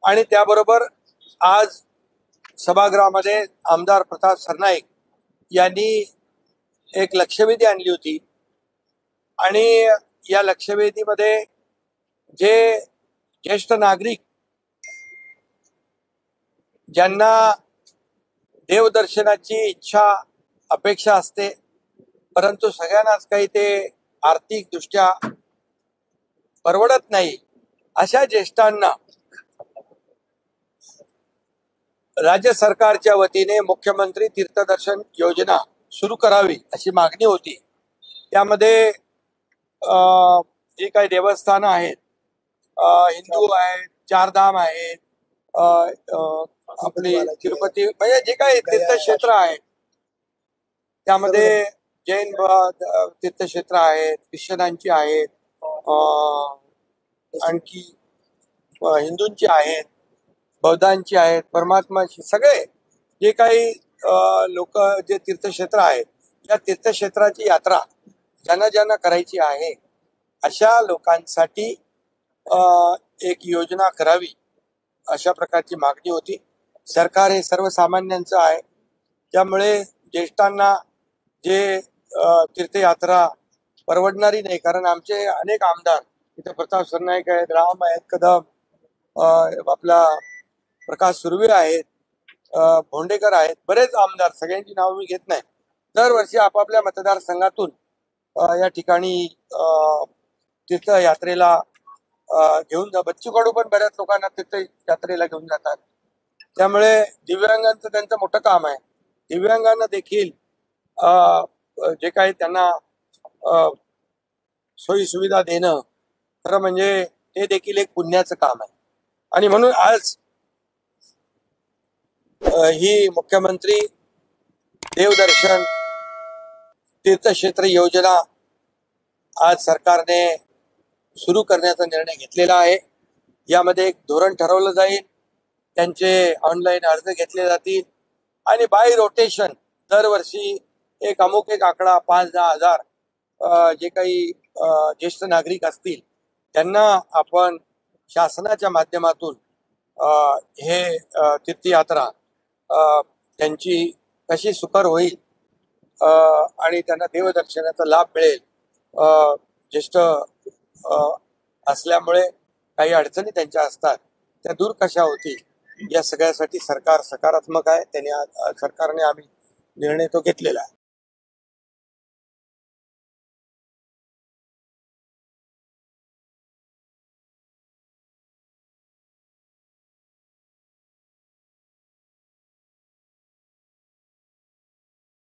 आणि त्याबरोबर आज सभागृहामध्ये आमदार प्रताप सरनाईक यांनी एक लक्षवेधी आणली होती आणि या लक्षवेधीमध्ये जे ज्येष्ठ नागरिक ज्यांना देवदर्शनाची इच्छा अपेक्षा असते, परंतु सगळ्यांनाच काही ते आर्थिक दृष्ट्या परवडत नाही, अशा ज्येष्ठांना राज्य सरकारच्या वतीने मुख्यमंत्री तीर्थदर्शन योजना सुरू करावी अशी मागणी होती। त्यामध्ये जी काही देवस्थानं आहेत, हिंदू आहेत, चारधाम आहेत, आपली तिरुपती, म्हणजे जे काही तीर्थक्षेत्र आहेत त्यामध्ये जैन तीर्थक्षेत्र आहेत, ख्रिश्चनांची आहेत, आणखी हिंदूंची आहेत, बौद्धांची आहेत, परमात्माची, सगळे जे काही लोक जे तीर्थक्षेत्र आहेत, या तीर्थक्षेत्राची यात्रा ज्यांना ज्यांना करायची आहे अशा लोकांसाठी एक योजना करावी अशा प्रकारची मागणी होती। सरकार हे सर्वसामान्यांचं आहे, त्यामुळे ज्येष्ठांना जे तीर्थयात्रा परवडणारी नाही, कारण आमचे अनेक आमदार इथे प्रताप सरनाईक आहेत, राम आहेत कदम, आपला प्रकाश सुर्वे आहेत, भोंडेकर आहेत, बरेच आमदार, सगळ्यांची नावं मी घेत नाही, दरवर्षी आपापल्या मतदारसंघातून या ठिकाणी तीर्थयात्रेला घेऊन जा, बच्चू कडू पण बऱ्याच लोकांना तीर्थयात्रेला घेऊन जातात। त्यामुळे दिव्यांगांचं त्यांचं मोठं काम आहे। दिव्यांगांना देखील जे काही त्यांना सोयी सुविधा देणं खरं म्हणजे ते देखील एक पुण्याचं काम आहे। आणि म्हणून आज ही मुख्यमंत्री देवदर्शन तीर्थक्षेत्र योजना आज सरकारने सुरू करण्याचा निर्णय घेतलेला आहे। यामध्ये एक धोरण ठरवलं जाईल, त्यांचे ऑनलाईन अर्ज घेतले जातील आणि बाय रोटेशन दरवर्षी एक अमुक एक आकडा 5-10 हजार जे काही ज्येष्ठ नागरिक असतील त्यांना आपण शासनाच्या माध्यमातून हे तीर्थयात्रा त्यांची कशी सुकर होईल आणि त्यांना देवदर्शनाचा लाभ मिळेल। ज्येष्ठ असल्यामुळे काही अडचणी त्यांच्या असतात, त्या दूर कशा होतील या सगळ्यासाठी सरकार सकारात्मक आहे। सरकारने आम्ही निर्णय तो घेतलेला आहे।